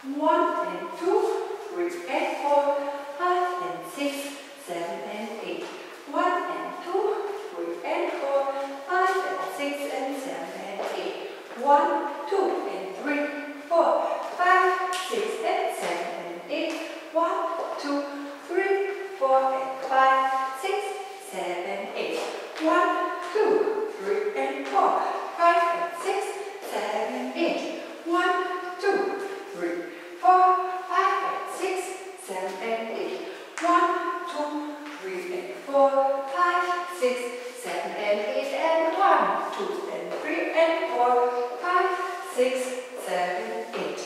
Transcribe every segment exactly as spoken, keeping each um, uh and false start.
One and two, three and four, five and six, seven and eight. One and two, three and four, five and six and seven and eight. One, two and three, four, five, six and seven and eight. One, two, three, four and five, six, seven, eight. One, two, three and four, five and six, seven, eight. One, two, three, four, five and six, seven and eight. One, two, three and four, five, six, seven and eight. And one, two and three and four, five, six, seven, eight.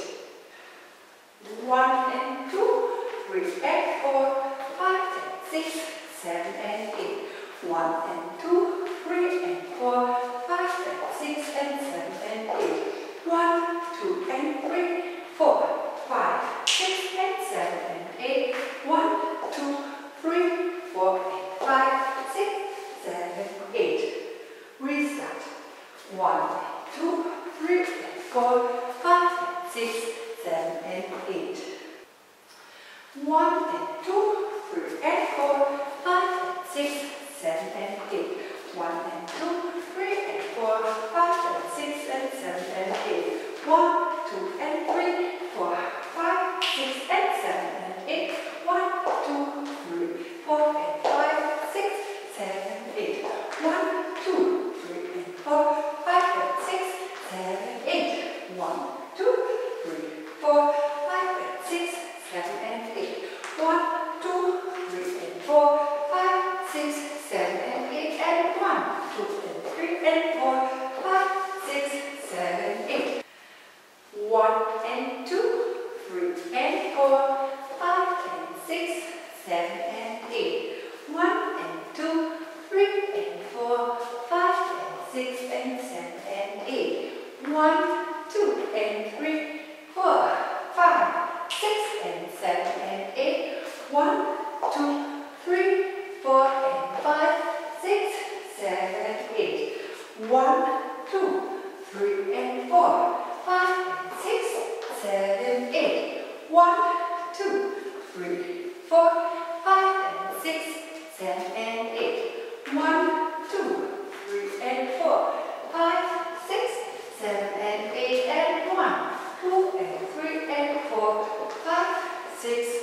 One and two, three and four, five and six, seven and eight. One and two, three and four, five and six and seven and eight. One, two and three, four, five, six and seven and eight. One, two, three, four and five, six, seven, eight. Restart. One, two, three and four, five and six, seven and eight. One and two, three and four, five and six, seven and eight. One and two, three and four, five and six and seven and eight. One, two and three, four, five, six and seven and eight. One, two, three, four and five, six, seven, eight. One, two, three and four, five and six, seven, eight. One, two, three, four, five and six, seven and eight. One, two, three and four, five, six, seven and eight. And one, two and three and four, five, six, seven, eight. One and two, three and four, five and six, seven and eight. One and two, three and four, five and six and seven and eight. One, two and three, four, five, six and seven and eight. One, two, three, four and five, six, seven, eight. One, two, three and four, five and six, seven, eight. One, two, three, four, five and six, seven and eight. One, two, three and four, five, six, seven and eight. And one, two and three and four, five, six,